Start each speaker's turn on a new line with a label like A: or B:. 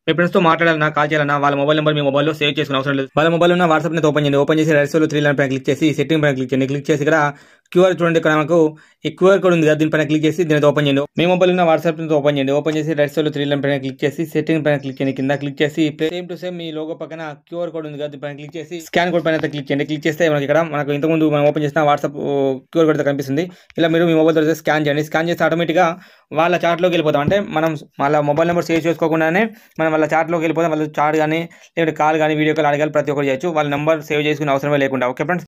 A: మీ ఫ్రెండ్స్తో మాట్లాడాలన్నా కాల్ చేయాలన్నా వాళ్ళ మొబైల్ నెంబర్ మీ మొబైల్లో సేవ్ చేసుకునే అవసరం లేదు. వాళ్ళ మొబైల్ ఉన్న వాట్సాప్ ని ఓపెన్ చేయండి. ఓపెన్ చేసి రైట్ సైడ్ 3 లైన్ పైన క్లిక్ చేసి సెట్టింగ్ పైన క్లిక్ చేయండి. క్లిక్ చేసి ఇక్కడ క్యూఆర్ చూడండి. ఇక్కడ మనకు ఈ క్యూఆర్ కోడ్ ఉంది కదా, దీనిపైన క్లిక్ చేసి దీని ఓపెన్ చేయండి. మీ మొబైల్ ఉన్న వాట్సాప్ ని ఓపెన్ చేయండి. ఓపెన్ చేసి రైట్ సైడ్ 3 లైన్ పైన క్లిక్ చేసి సెట్టింగ్ పైన క్లిక్ చేయండి. కింద క్లిక్ చేసి సేమ్ టు సేమ్ మీ లోగో పక్కన క్యూఆర్ కోడ్ ఉంది కదా, దీనిపైన క్లిక్ చేసి స్కాన్ కోడ్ పైన క్లిక్ చేయండి. క్లిక్ చేస్తే మనకి ఇక్కడ మనకు ఇంతకుముందు మనం ఓపెన్ చేసిన వాట్సాప్ క్యూఆర్ కోడ్ కనిపిస్తుంది. ఇలా మీరు మీ మొబైల్ ద్వారా స్కాన్ చేయండి. స్కాన్ చేస్తే ఆటోమేటిక్గా వాళ్ళ చాట్లోకి వెళ్ళిపోతాం. అంటే మనం వాళ్ళ మొబైల్ నెంబర్ సేవ్ చేసుకోకుండానే మనం వాళ్ళ చాట్లోకి వెళ్ళిపోతాం. వాళ్ళ చాట్ కానీ లేదంటే కాల్ కానీ వీడియో కాల్ అడగాలి ప్రతి ఒక్కరు చేయొచ్చు. వాళ్ళ నెంబర్ సేవ్ చేసుకునే అవసరమే లేకుండా. Okay friends.